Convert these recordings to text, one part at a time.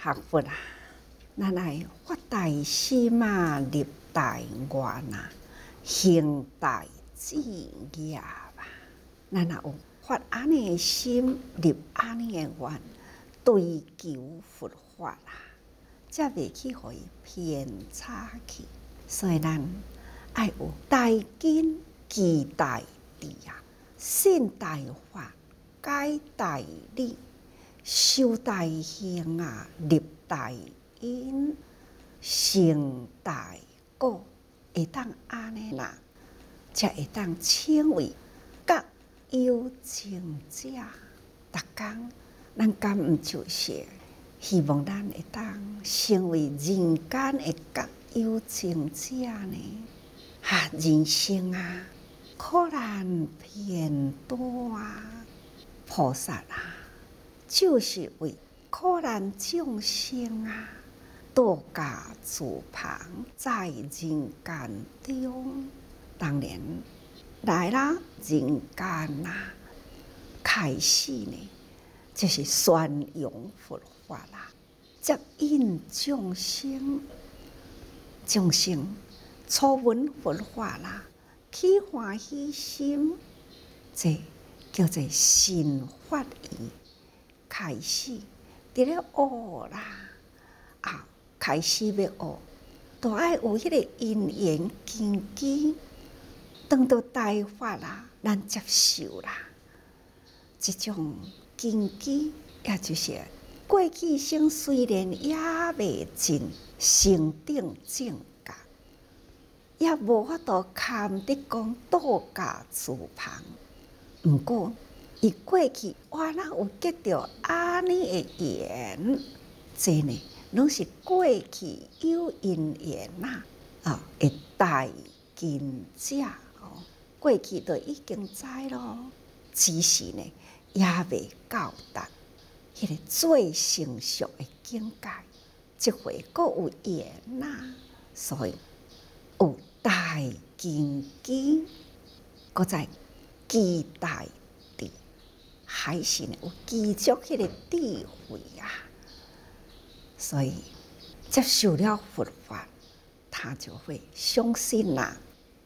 学佛啊，咱来发大心啊，立大愿啊，行大志业啊。咱若有发安尼的心，立安尼的愿，追求佛法啦，才袂去互伊偏差去。所以咱爱有大根基大智啊，信大法，解大理，修大行啊，立大因，成大果，会当安尼啦，才会当称为觉有情者。逐工咱敢毋就是希望咱会当成为人间的觉有情者呢？人生啊，苦难偏多啊，菩萨啊，就是为苦难众生啊，度假自旁，在人间中。当然来啦，人间啊，开始呢，就是宣扬佛法啦，接引众生，众生初闻佛法啦，起欢喜心，这叫做信法义。开始伫咧学啦，开始要学，都爱有迄个因缘根基，当到大法啦，咱接受啦。这种根基，也就是过去生虽然也未尽成定正觉，也无法度堪得讲度假自旁。毋过，伊过去我若有结着安尼的缘，这呢，拢是过去有因缘的大根者过去就已经知咯，只是呢，也未到达迄个最成熟的境界。这回阁有缘所以有大根基，阁在基大智，还是呢有积足迄个智慧啊。所以接受了佛法，他就会相信啦。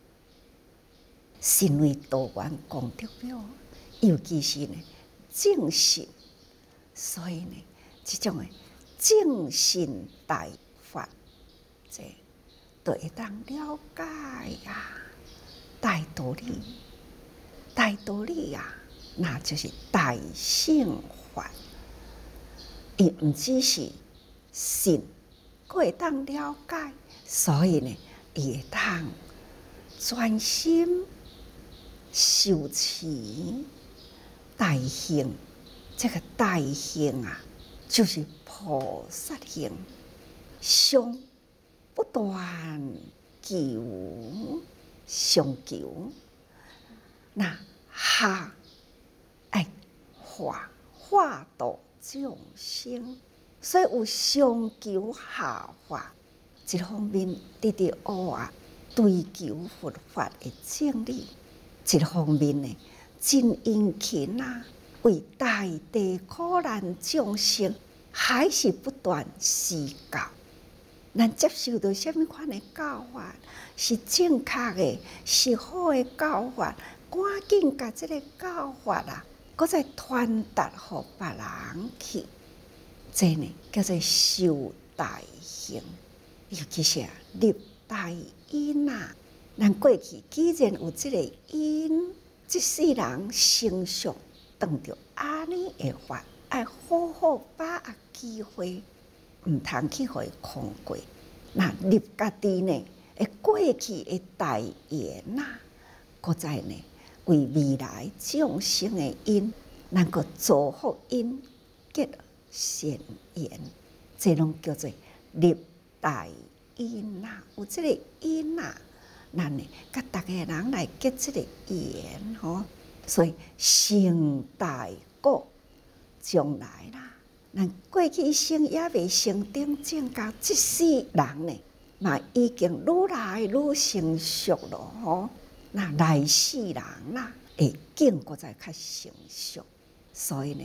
信为道源功德了，尤其是呢正信，所以呢这种的正信大法，这就会当了解大道理，大道理那就是大乘法。伊毋只是信，佫会当了解，所以呢，伊会当专心修持大行。这个大行就是菩萨行，上不断求，上求，那下爱化度众生，所以有上求下化。一方面直直学追求佛法的正理，一方面呢，真殷勤为大地苦难众生，还是不断施教。咱接受到什么款的教法是正确的，是好的教法，赶紧把这个教法搁再传达给别人去。这呢叫做修大行，尤其是立大因咱过去既然有这个因，这世人成熟当着安尼的法，爱好好把握机会，毋通去互伊空过。那立家己呢，过去的大愿搁再呢为未来众生的因，咱搁造福因，结善缘，这拢叫做立大因有这个因咱呢，甲逐个人来结这个缘所以成大果，将来咱过去一生也未成定正觉，这世人呢，嘛已经愈来愈成熟了那来世人会更搁再较成熟，所以呢，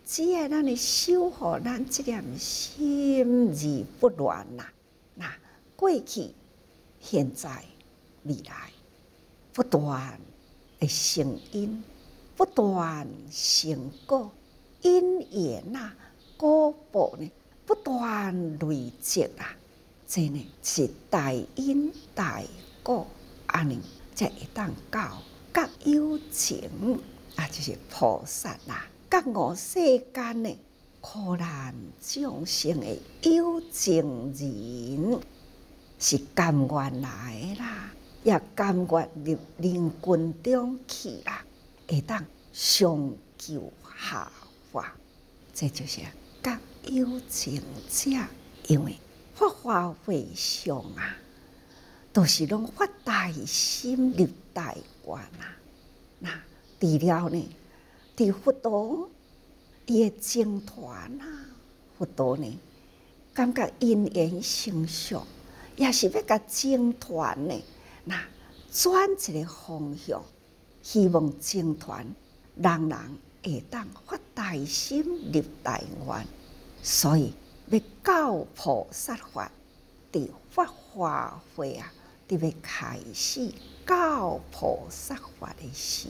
只要咱咧守护咱这粒心而不乱啦。那过去、现在、未来，不断的成因，不断成果，因缘呐，果报呢，不断累积啦。这呢是大因大果，安尼才会当到觉有情啊，就是菩萨啦。觉悟世间的苦难众生的有情人，是甘愿来啦，也甘愿入灵群中去啦，会当上求下化，这就是觉有情者。因为法华会上啊，都是拢发大心立大愿啊。那除了呢，伫佛陀伊的僧团啊，佛陀呢感觉因缘成熟，也是要甲僧团呢，那转一个方向，希望僧团人人会当发大心立大愿，所以要教菩萨法，伫法华会啊，伫要开始教菩萨法的时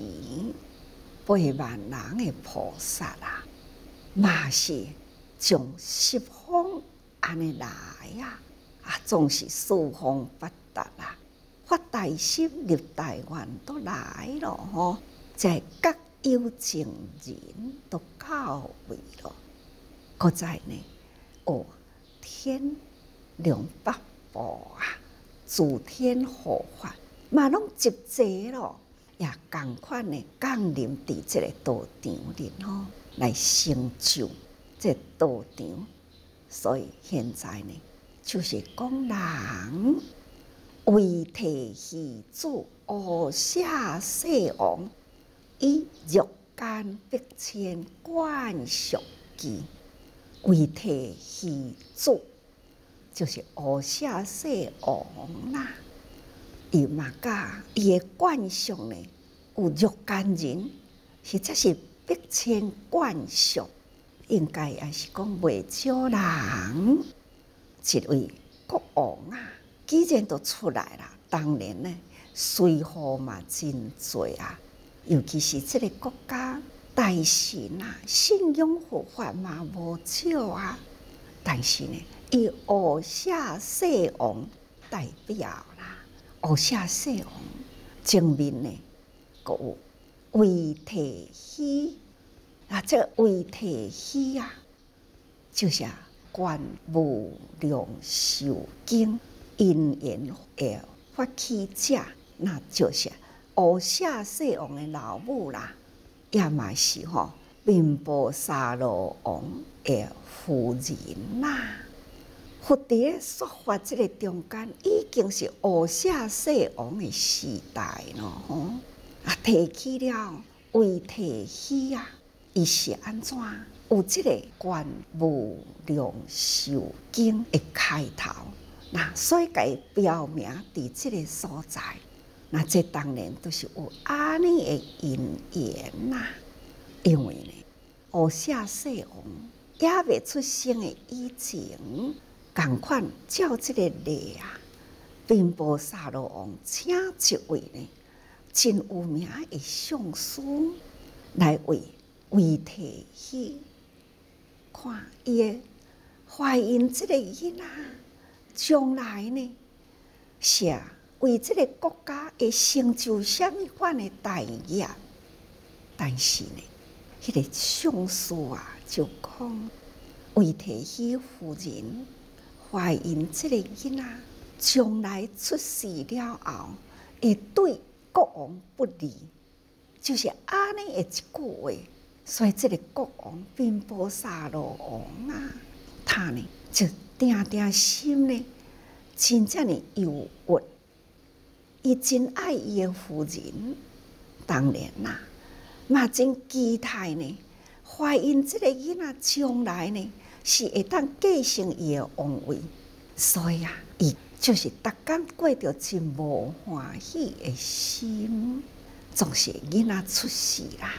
，8万人的菩萨啦，嘛是从十方安尼来啊，总是四方八达啦，发大心立大愿都来了吼，在觉有情人都到位了，搁在呢。天龙八部啊，诸天护法嘛拢集齐咯，也共款呢降临伫这个道场里吼，来成就这道场。所以现在呢，就是讲人为替戏主无下世王，以欲间逼迁观俗机。为替戏主，就是无下世王啦。伊嘛甲伊的惯性呢，有欲间人，实在是逼迁惯性，应该也是讲袂少人。一位国王啊，既然都出来啦，当然呢，随护嘛真多啊，尤其是这个国家。大神啊，信仰佛法嘛无少啊，但是呢，以无下世王代表啦，无下世王前面呢，佫有为替希啊，这为替希啊，就是观无量寿经因缘的发起者，那就是无下世王的老母啦。也嘛是吼，频婆沙罗王的夫人啦。佛伫说法这个中间，已经是无下世王的时代咯吼。提起了为提起啊，伊是安怎有这个观无量寿经的开头，那所以该标明伫这个所在。那这当然都是有安尼的因缘呐，因为呢，无下世王也未出生的以前，共款照这个例啊，频婆沙罗王请一位呢真有名的上师来为替希，看伊的怀孕这个囡仔将来呢是为这个国家会成就什么款的大业？但是呢，迄个上师啊就讲，为替希夫人怀孕这个囡仔将来出世了后，会对国王不利，就是安尼的一句话。所以这个国王频婆沙罗王啊，他呢就定定心呢，真正的忧郁。伊真爱伊的夫人，当然啦，嘛真期待呢，怀孕这个囡仔将来呢是会当继承伊的王位，所以啊，伊就是逐工过着真无欢喜的心，总是囡仔出世啦，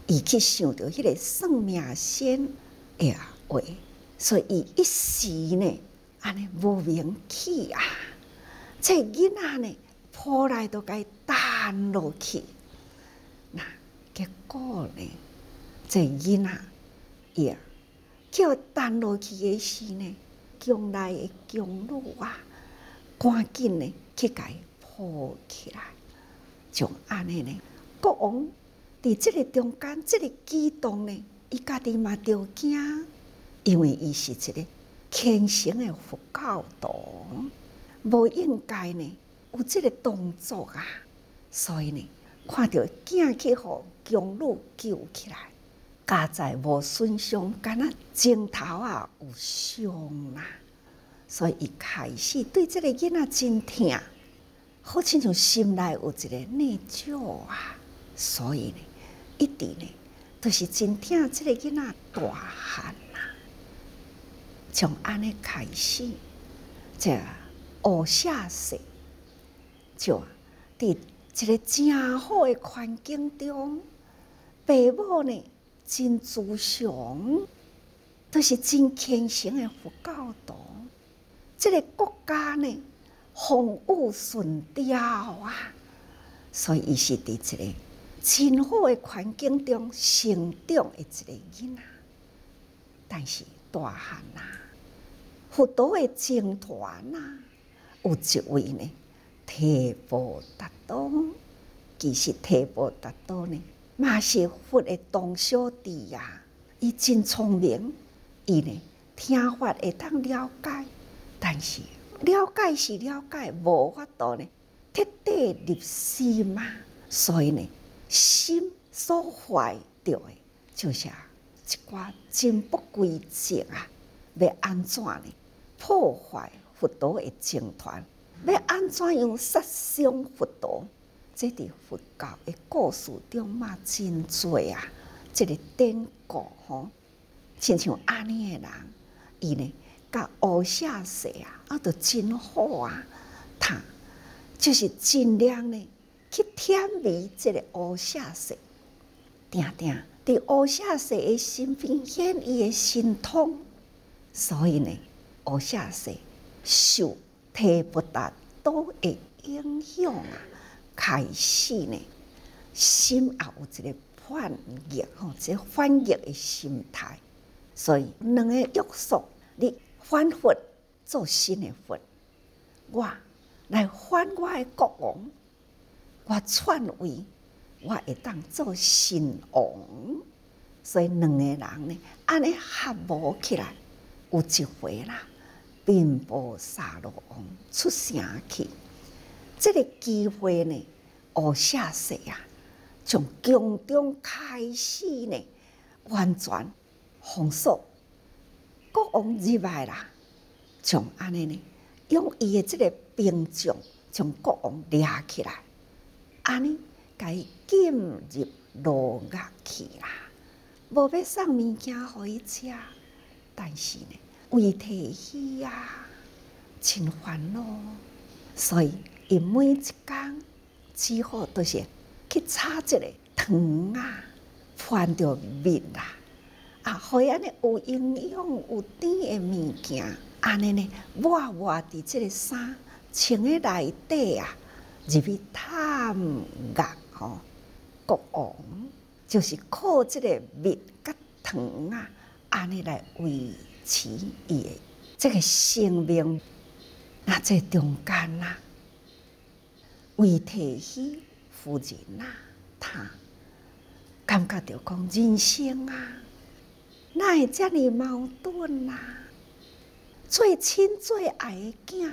伊去想到迄个算命先的话，所以伊一时呢，安尼无名气啊。这囡仔呢，扑来都该弹落去。那结果呢，这囡仔伊叫弹落去的时呢，宫内的宫女啊，赶紧呢去甲伊抱起来，就安尼呢，国王伫这个中间，这个举动呢，伊家己嘛着惊，因为伊是一个虔诚的佛教徒，无应该呢有这个动作啊，所以呢，看到囝去互宫女救起来，家在无损伤，敢若前头啊有伤啦，所以伊开始对这个囡仔真疼，好亲像心内有一个内疚啊，所以呢，一直呢都是真疼这个囡仔大汉啦。从安尼开始，这学写世就伫一个真好的环境中，爸母呢真慈祥，都是真虔诚的佛教徒。这个国家呢，风雨顺调啊，所以伊是伫一个真好的环境中成长的一个囡仔。但是大汉啊，佛陀的僧团啊，有一位呢，提婆达多。其实提婆达多呢，嘛是佛的同小弟啊。伊真聪明，伊呢听法会当了解，但是了解是了解，无法度呢彻底入心嘛。所以呢，心所怀着的，就是一寡真不规则啊。要安怎呢？破坏佛陀的僧团，要安怎样杀伤佛陀？这伫佛教的故事中嘛真多啊。这个典故吼，亲像安尼的人，伊呢甲学写世啊，都真好啊。他就是尽量呢去舔味这个学写世，定定伫学写世的身边显伊的神通，所以呢，学写世受提婆达多的影响啊，开始呢心也有一个反逆吼，即反逆的心态。所以两个约束，你反佛做新的佛，我来反我的国王，我篡位，我会当做新王。所以两个人呢，安尼合谋起来。有一回啦，频婆沙罗王出城去，这个机会呢，学写世啊，从宫中开始呢，完全封锁。国王入来啦，从安尼呢，用伊的这个兵将将国王抓起来，安尼甲伊禁入牢狱去啦。无要送物件互伊食，但是呢，为提起啊，真烦恼，所以伊每一工只好都是去炒一个汤啊，翻着面啦，互伊安尼有营养、有甜的物件，安尼呢，抹伫这个衫穿在内底啊，入去探牙吼。国王就是靠这个面甲糖啊，安尼来维持伊的这个生命。那这中间啊，为提起夫人啊，他感觉到讲人生啊，哪会这么矛盾啊？最亲最爱的囝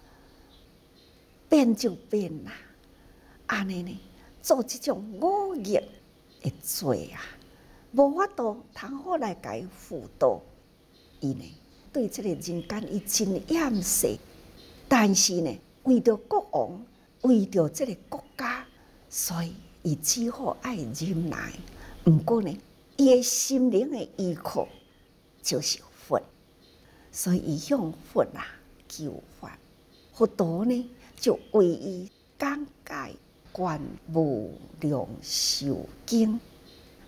变就变啦，安尼呢，做这种恶业的罪啊，无法度通好来甲伊辅导。伊呢，对这个人间伊真厌世，但是呢，为着国王，为着这个国家，所以伊只好爱忍耐。不过呢，伊的心灵的依靠就是佛，所以伊向佛啊求法。佛陀呢，就为伊讲解《观无量寿经》，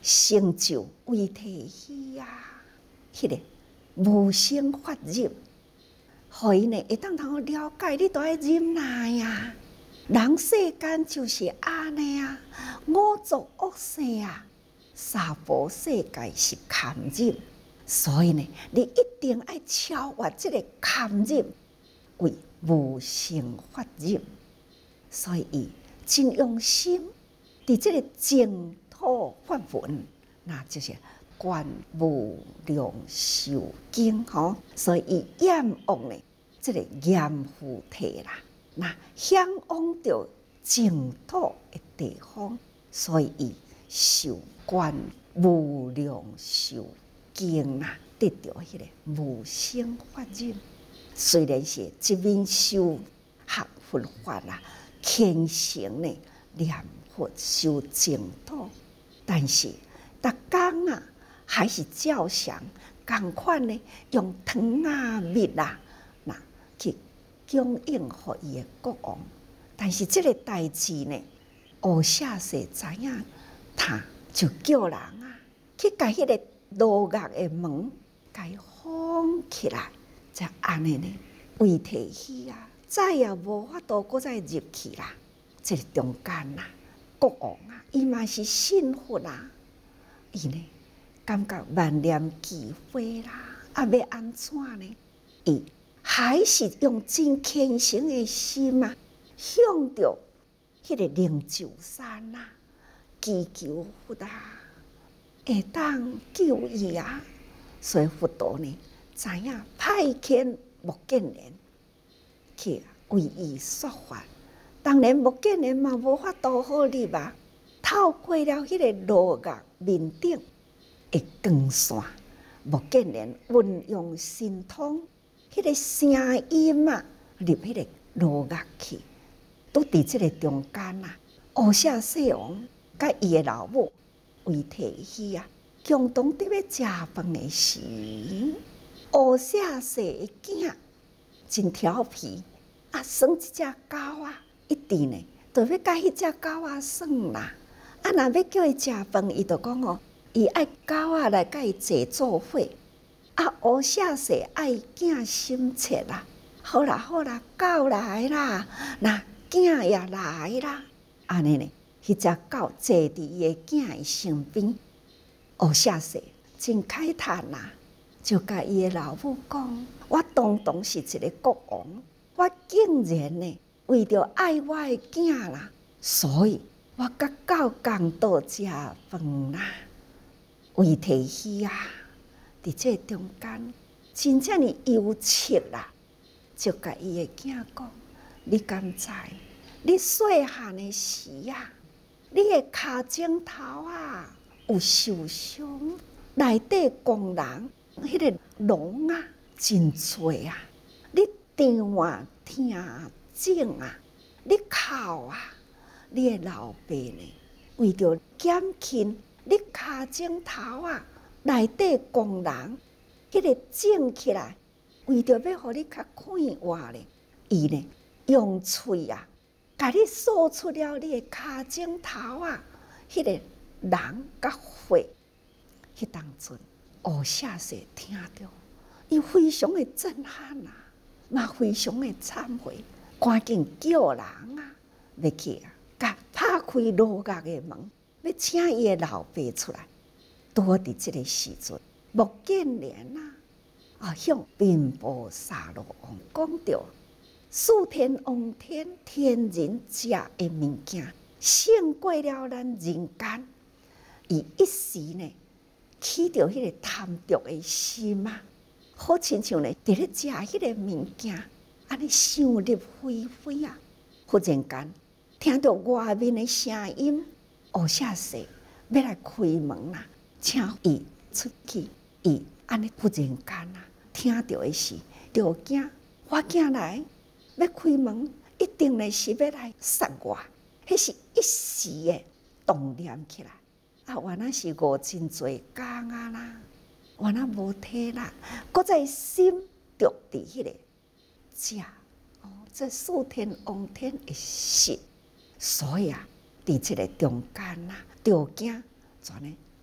成就为体虚啊，迄个无生法忍，互伊呢会当通了解你都爱忍耐啊。人世间就是安尼啊，五浊恶世啊，三宝世界是堪忍，所以呢，你一定要超越这个堪忍，为无生法忍。所以伊真用心，伫这个净土法门，那就是观无量寿经吼。所以伊仰望呢，这个阎浮提啦。那向往着净土的地方，所以伊受观无量寿经啊，得到迄个无生法忍。虽然是一面修学佛法啦，虔诚呢念佛修净土，但是逐工啊，还是照常共款呢，用糖啊、蜜啊，那去供应予伊的国王。但是这个代志呢，乌舍世知影，他就叫人啊去甲迄个罗岳的门甲伊封起来，才安尼呢为提起啊，再也无法度搁再入去啦。这个中间啦，国王啊，伊嘛是信佛啦，伊呢感觉万念俱灰啦，啊要安怎呢？伊还是用真虔诚的心啊，向着迄个灵鷲山啊，祈求佛啊，会当救伊啊。所以佛陀呢，知影派遣目犍连去为伊说法。当然，目犍连嘛无法度好入啊，透过了迄个罗岳面顶的光线，目犍连运用神通。迄个声音啊，入迄个罗岳去，都伫即个中间啊。乌舍世王甲伊的老母为提起啊，共同伫要食饭的时，乌舍世的囝真调皮啊，耍一只狗啊，一直呢，就要甲迄只狗仔耍啦。啊，若要叫伊食饭，伊就讲哦，伊爱狗仔来甲伊坐做伙。啊，乌舍世爱囝心切啦，好啦好啦，狗来啦，那囝也来啦，安尼呢，迄只狗坐伫伊的囝的身边，乌舍世真慨叹啦，就甲伊的老母讲：我当堂是一个国王，我竟然呢为着爱我的囝啦，所以我甲狗共度食饭啦，为提起啊。伫这中间，真正的忧切啦，就甲伊的囝讲：你敢知？你细汉的时啊，你的骹枕头啊有受伤，内底工人迄个脓啊真多啊，你疼啊疼肿啊，你哭啊，你的老爸呢，为着减轻你骹枕头啊。内底工人，迄个整起来，为着要互你较快活咧，伊呢用喙啊，甲你扫出了你的骹枕头啊，迄个人甲血，迄当阵乌舍世听着，伊非常的震撼啊，嘛非常的忏悔，赶紧叫人啊，要去啊，甲拍开罗岳的门，要请伊的老爸出来。多伫这个时阵，目犍连啊，向频婆沙罗王讲着：四天王天，天人食的物件，胜过了咱人间。伊一时呢，起着迄个贪着的心啊，好亲像呢，伫咧食迄个物件，安尼想入非非啊！忽然间，听到外面的声音，乌舍世要来开门啦。请伊出去，伊安尼忽然间啊，听到的是着惊，我囝来要开门，一定呢是要来杀我，迄是一时的动念起来。啊，原来是误真侪工啊啦，原来无体力，搁在心着伫迄个食哦，这四天王天的食，所以啊，伫这个中间啊，着惊怎呢？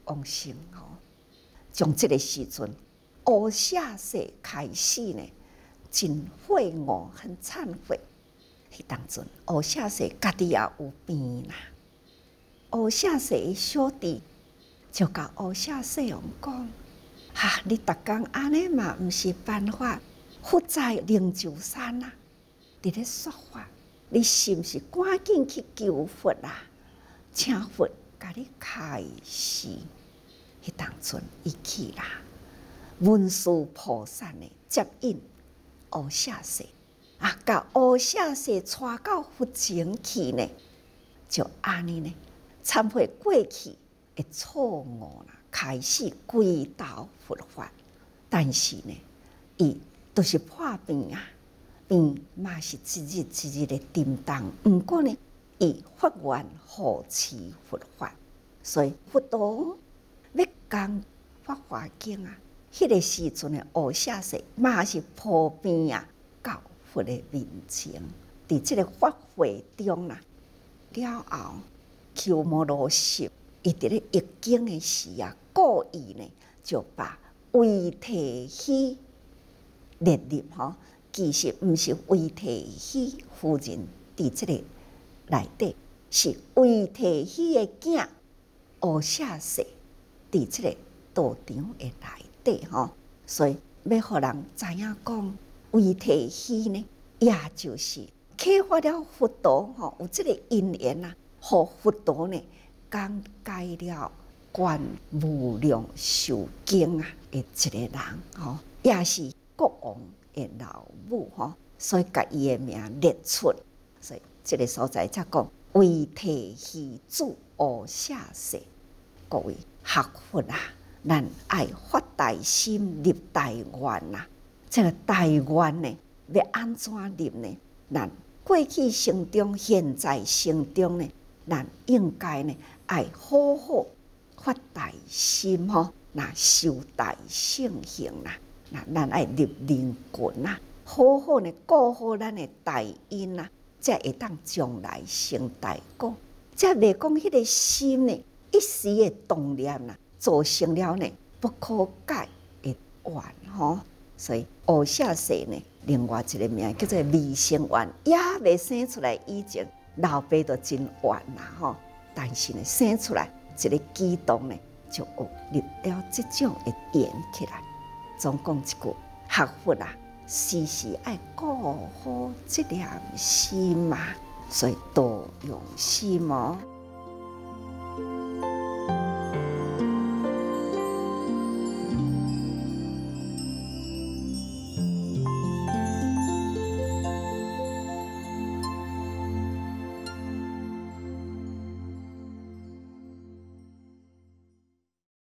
往生吼。从这个时阵，乌舍世开始呢，真悔悟，很忏悔。迄当阵，乌舍世家己也有病啦。乌舍世的小弟就甲乌舍世王讲：哈，你逐工安尼嘛，毋是办法。佛在灵鹫山啊，伫咧说法，你是毋是赶紧去求佛啊？请佛甲你开示。迄当阵伊去啦，文殊菩萨呢接引乌舍世啊，甲乌舍世带到佛前去呢，就安尼呢，忏悔过去的错误啦，开始归道佛法。但是呢，伊都是破病啊，病嘛是一日一日的沉重。毋过呢，伊发愿护持佛法，所以佛陀要讲《法华经》啊，迄个时阵的乌舍世嘛是破病啊，到佛的面前，伫这个法会中啦，了后鸠摩罗什伊伫咧译经的时啊，故意呢就把维提希列入吼，其实毋是维提希夫人伫这个内底，是维提希的囝乌舍世伫这个道场的内底吼，所以要互人知影讲，维提希呢，也就是启发了佛陀吼，有这个因缘啊，互佛陀呢讲解了观无量寿经啊的一个人吼，也是国王的老母吼，所以甲伊的名列出，所以这个所在才讲维提希子乌舍世。各位学佛啊，咱爱发大心，立大愿啊。这个大愿呢，要安怎立呢？咱过去生中、现在生中呢，咱应该呢爱好好发大心吼，那修大圣行啦。那咱爱立灵根啊，好好呢顾好咱的大因啊，才会当将来成大果。才袂讲迄个心呢，一时的动念啊，造成了呢不可解的怨吼。所以乌舍世呢，另外一个名叫做未生怨，也未生出来以前，老爸都真怨啦吼。但是呢，生出来一个激动呢，就有立了这种的缘起来。总讲一句，学佛啊，时时爱顾好这粒心嘛，所以多用心哦。